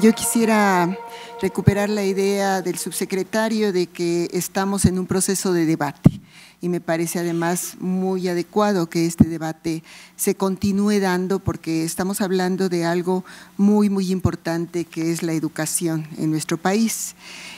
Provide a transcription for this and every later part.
Yo quisiera recuperar la idea del subsecretario de que estamos en un proceso de debate y me parece además muy adecuado que este debate se continúe dando porque estamos hablando de algo muy importante que es la educación en nuestro país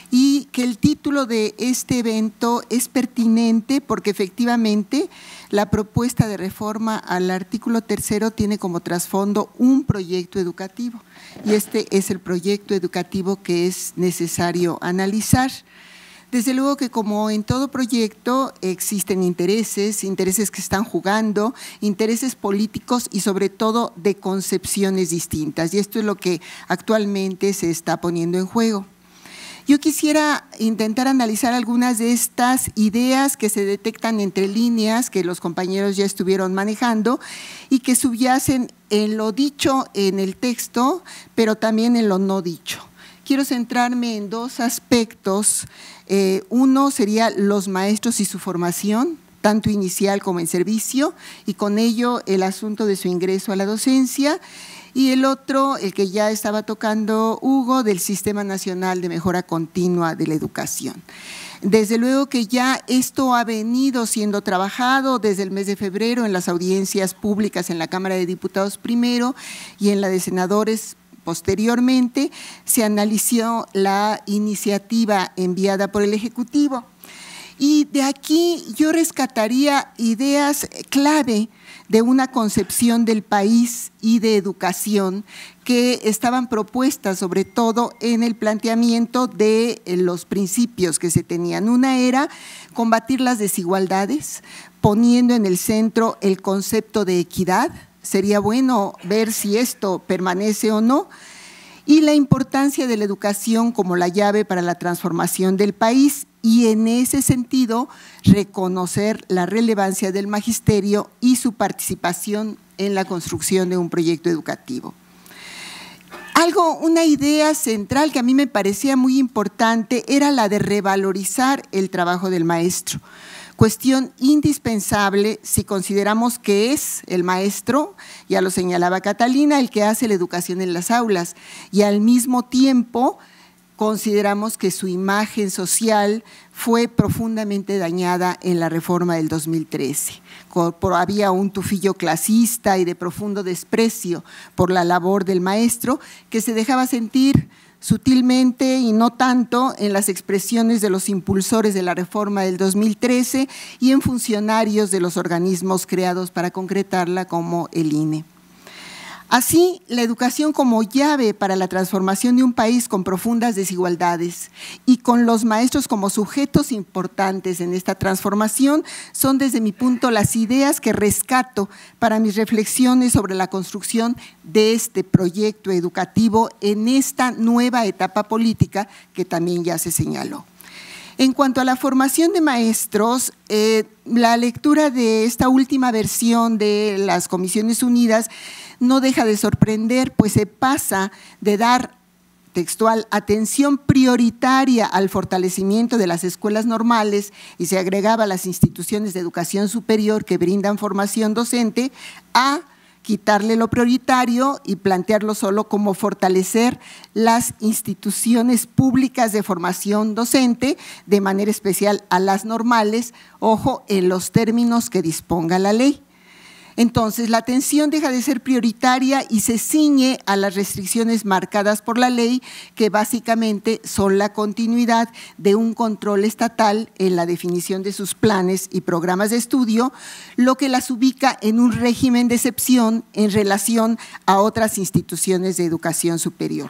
y que el título de este evento es pertinente porque efectivamente la propuesta de reforma al artículo 3 tiene como trasfondo un proyecto educativo y este es el proyecto educativo que es necesario analizar. Desde luego que como en todo proyecto existen intereses que están jugando, intereses políticos y sobre todo de concepciones distintas y esto es lo que actualmente se está poniendo en juego. Yo quisiera intentar analizar algunas de estas ideas que se detectan entre líneas que los compañeros ya estuvieron manejando y que subyacen en lo dicho en el texto, pero también en lo no dicho. Quiero centrarme en dos aspectos. Uno sería los maestros y su formación, tanto inicial como en servicio, y con ello el asunto de su ingreso a la docencia. Y el otro, el que ya estaba tocando Hugo, del Sistema Nacional de Mejora Continua de la Educación. Desde luego que ya esto ha venido siendo trabajado desde el mes de febrero en las audiencias públicas en la Cámara de Diputados primero y en la de senadores posteriormente. Se analizó la iniciativa enviada por el Ejecutivo. Y de aquí yo rescataría ideas clave de una concepción del país y de educación que estaban propuestas sobre todo en el planteamiento de los principios que se tenían. Una era combatir las desigualdades, poniendo en el centro el concepto de equidad. Sería bueno ver si esto permanece o no. Y la importancia de la educación como la llave para la transformación del país y en ese sentido reconocer la relevancia del magisterio y su participación en la construcción de un proyecto educativo. Una idea central que a mí me parecía muy importante era la de revalorizar el trabajo del maestro. Cuestión indispensable si consideramos que es el maestro, ya lo señalaba Catalina, el que hace la educación en las aulas y al mismo tiempo consideramos que su imagen social fue profundamente dañada en la reforma del 2013. Había un tufillo clasista y de profundo desprecio por la labor del maestro que se dejaba sentir sutilmente y no tanto en las expresiones de los impulsores de la reforma del 2013 y en funcionarios de los organismos creados para concretarla como el INE. Así, la educación como llave para la transformación de un país con profundas desigualdades y con los maestros como sujetos importantes en esta transformación son desde mi punto las ideas que rescato para mis reflexiones sobre la construcción de este proyecto educativo en esta nueva etapa política que también ya se señaló. En cuanto a la formación de maestros, la lectura de esta última versión de las Comisiones Unidas no deja de sorprender, pues se pasa de dar textual atención prioritaria al fortalecimiento de las escuelas normales y se agregaba las instituciones de educación superior que brindan formación docente a quitarle lo prioritario y plantearlo solo como fortalecer las instituciones públicas de formación docente, de manera especial a las normales, ojo, en los términos que disponga la ley. Entonces, la atención deja de ser prioritaria y se ciñe a las restricciones marcadas por la ley, que básicamente son la continuidad de un control estatal en la definición de sus planes y programas de estudio, lo que las ubica en un régimen de excepción en relación a otras instituciones de educación superior.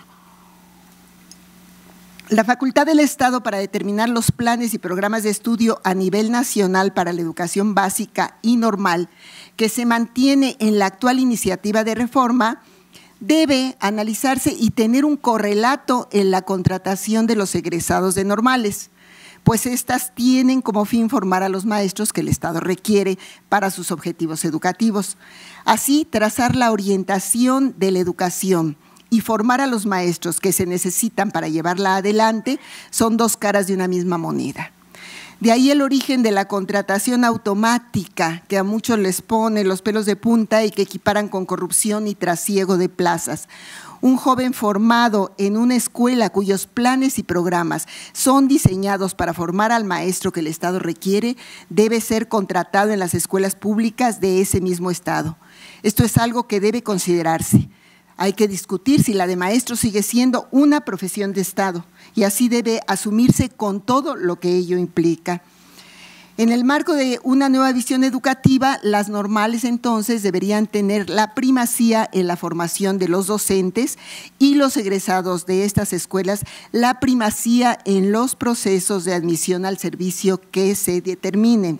La facultad del Estado para determinar los planes y programas de estudio a nivel nacional para la educación básica y normal que se mantiene en la actual iniciativa de reforma debe analizarse y tener un correlato en la contratación de los egresados de normales, pues estas tienen como fin formar a los maestros que el Estado requiere para sus objetivos educativos. Así, trazar la orientación de la educación y formar a los maestros que se necesitan para llevarla adelante son dos caras de una misma moneda. De ahí el origen de la contratación automática, que a muchos les pone los pelos de punta y que equiparan con corrupción y trasiego de plazas. Un joven formado en una escuela cuyos planes y programas son diseñados para formar al maestro que el Estado requiere, debe ser contratado en las escuelas públicas de ese mismo Estado. Esto es algo que debe considerarse. Hay que discutir si la de maestro sigue siendo una profesión de Estado y así debe asumirse con todo lo que ello implica. En el marco de una nueva visión educativa, las normales entonces deberían tener la primacía en la formación de los docentes y los egresados de estas escuelas, la primacía en los procesos de admisión al servicio que se determinen.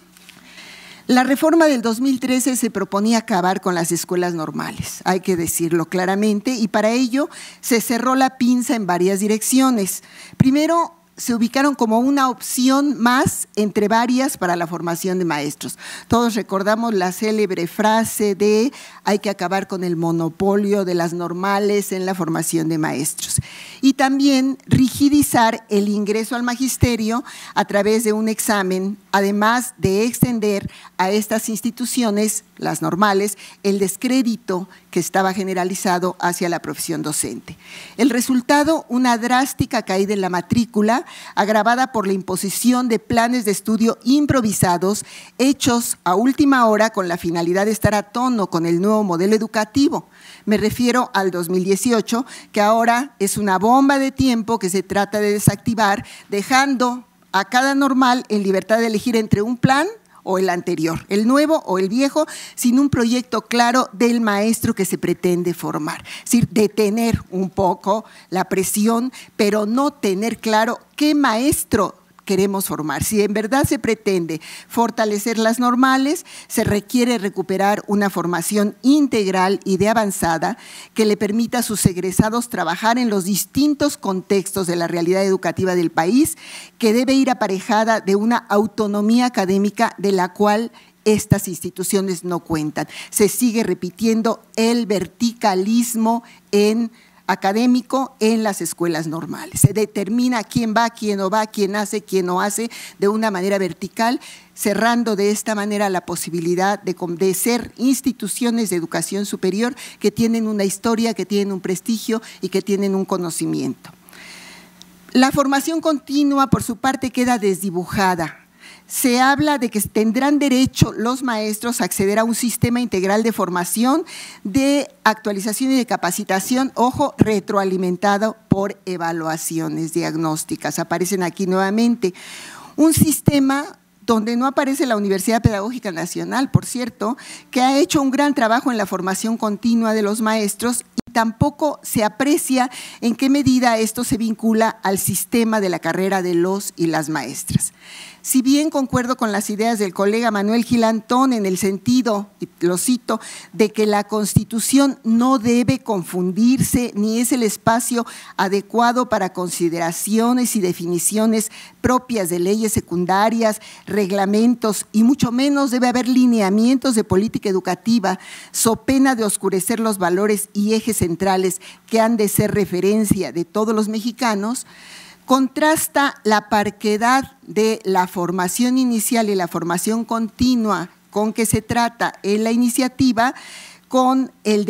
La reforma del 2013 se proponía acabar con las escuelas normales, hay que decirlo claramente, y para ello se cerró la pinza en varias direcciones. Primero, se ubicaron como una opción más entre varias para la formación de maestros. Todos recordamos la célebre frase de hay que acabar con el monopolio de las normales en la formación de maestros. Y también rigidizar el ingreso al magisterio a través de un examen, además de extender a estas instituciones, las normales, el descrédito que estaba generalizado hacia la profesión docente. El resultado, una drástica caída en la matrícula, agravada por la imposición de planes de estudio improvisados, hechos a última hora con la finalidad de estar a tono con el nuevo modelo educativo. Me refiero al 2018, que ahora es una bomba de tiempo que se trata de desactivar, dejando a cada normal en libertad de elegir entre un plan o el anterior, el nuevo o el viejo, sin un proyecto claro del maestro que se pretende formar. Es decir, detener un poco la presión, pero no tener claro qué maestro queremos formar. Si en verdad se pretende fortalecer las normales, se requiere recuperar una formación integral y de avanzada que le permita a sus egresados trabajar en los distintos contextos de la realidad educativa del país, que debe ir aparejada de una autonomía académica de la cual estas instituciones no cuentan. Se sigue repitiendo el verticalismo académico en las escuelas normales. Se determina quién va, quién no va, quién hace, quién no hace de una manera vertical, cerrando de esta manera la posibilidad de ser instituciones de educación superior que tienen una historia, que tienen un prestigio y que tienen un conocimiento. La formación continua, por su parte, queda desdibujada. Se habla de que tendrán derecho los maestros a acceder a un sistema integral de formación, de actualización y de capacitación, ojo, retroalimentado por evaluaciones diagnósticas. Aparecen aquí nuevamente. Un sistema donde no aparece la Universidad Pedagógica Nacional, por cierto, que ha hecho un gran trabajo en la formación continua de los maestros y tampoco se aprecia en qué medida esto se vincula al sistema de la carrera de los y las maestras. Si bien concuerdo con las ideas del colega Manuel Gil Antón en el sentido, y lo cito, de que la Constitución no debe confundirse ni es el espacio adecuado para consideraciones y definiciones propias de leyes secundarias, reglamentos y mucho menos debe haber lineamientos de política educativa, so pena de oscurecer los valores y ejes centrales que han de ser referencia de todos los mexicanos, contrasta la parquedad de la formación inicial y la formación continua con que se trata en la iniciativa con la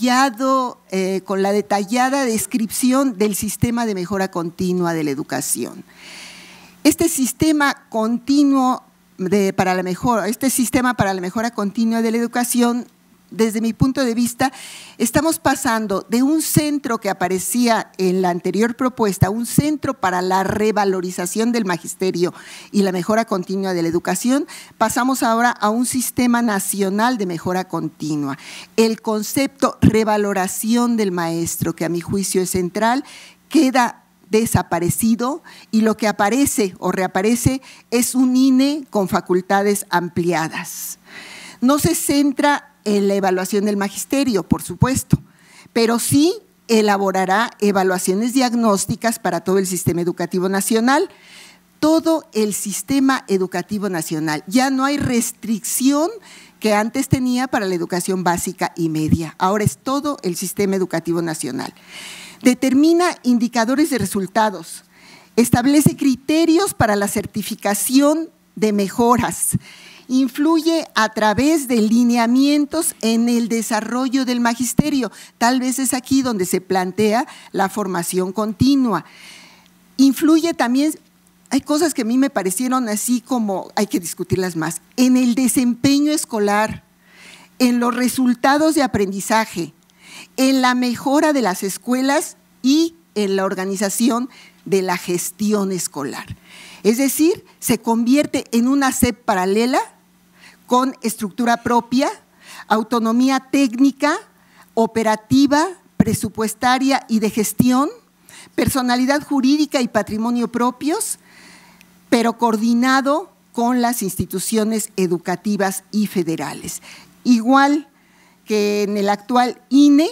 detallada descripción del sistema de mejora continua de la educación. Este sistema continuo para la mejora continua de la educación, desde mi punto de vista, estamos pasando de un centro que aparecía en la anterior propuesta, un centro para la revalorización del magisterio y la mejora continua de la educación, pasamos ahora a un sistema nacional de mejora continua. El concepto revaloración del maestro, que a mi juicio es central, queda desaparecido y lo que aparece o reaparece es un INE con facultades ampliadas. No se centra en la evaluación del magisterio, por supuesto, pero sí elaborará evaluaciones diagnósticas para todo el sistema educativo nacional, todo el sistema educativo nacional. Ya no hay restricción que antes tenía para la educación básica y media, ahora es todo el sistema educativo nacional. Determina indicadores de resultados establece criterios para la certificación de mejoras, influye a través de lineamientos en el desarrollo del magisterio. Tal vez es aquí donde se plantea la formación continua. Influye también, hay cosas que a mí me parecieron así como hay que discutirlas más, en el desempeño escolar, en los resultados de aprendizaje, en la mejora de las escuelas y en la organización de la gestión escolar. Es decir, se convierte en una SEP paralela con estructura propia, autonomía técnica, operativa, presupuestaria y de gestión, personalidad jurídica y patrimonio propios, pero coordinado con las instituciones educativas y federales. Igual que en el actual INE,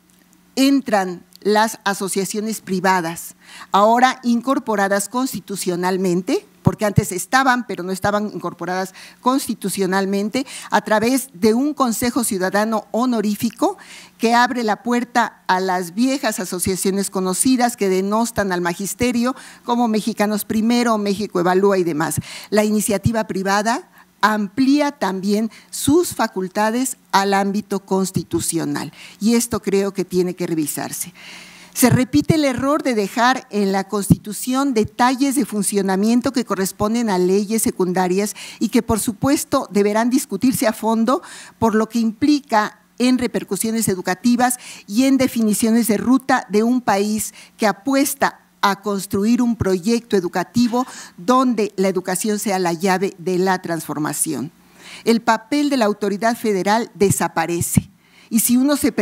entran las asociaciones privadas, ahora incorporadas constitucionalmente, porque antes estaban, pero no estaban incorporadas constitucionalmente, a través de un Consejo Ciudadano honorífico que abre la puerta a las viejas asociaciones conocidas que denostan al magisterio, como Mexicanos Primero, México Evalúa y demás. La iniciativa privada amplía también sus facultades al ámbito constitucional, y esto creo que tiene que revisarse. Se repite el error de dejar en la Constitución detalles de funcionamiento que corresponden a leyes secundarias y que por supuesto deberán discutirse a fondo por lo que implica en repercusiones educativas y en definiciones de ruta de un país que apuesta a construir un proyecto educativo donde la educación sea la llave de la transformación. El papel de la autoridad federal desaparece. Y uno se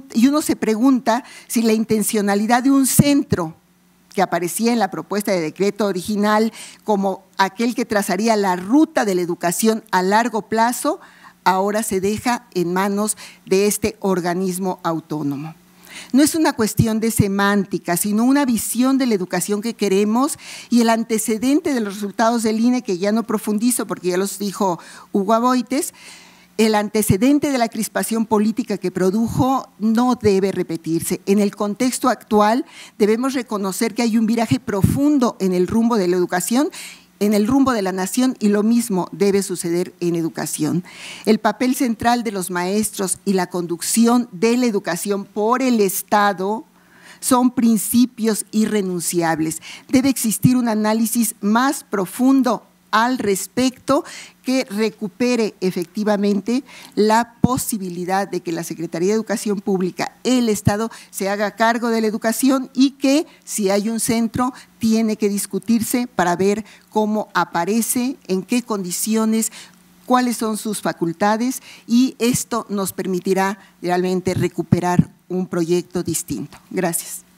pregunta si la intencionalidad de un centro que aparecía en la propuesta de decreto original como aquel que trazaría la ruta de la educación a largo plazo, ahora se deja en manos de este organismo autónomo. No es una cuestión de semántica, sino una visión de la educación que queremos, y el antecedente de los resultados del INE, que ya no profundizo porque ya los dijo Hugo Aboites, el antecedente de la crispación política que produjo no debe repetirse. En el contexto actual debemos reconocer que hay un viraje profundo en el rumbo de la educación, en el rumbo de la nación, y lo mismo debe suceder en educación. El papel central de los maestros y la conducción de la educación por el Estado son principios irrenunciables. Debe existir un análisis más profundo al respecto que recupere efectivamente la posibilidad de que la Secretaría de Educación Pública, el Estado, se haga cargo de la educación, y que si hay un centro tiene que discutirse para ver cómo aparece, en qué condiciones, cuáles son sus facultades, y esto nos permitirá realmente recuperar un proyecto distinto. Gracias.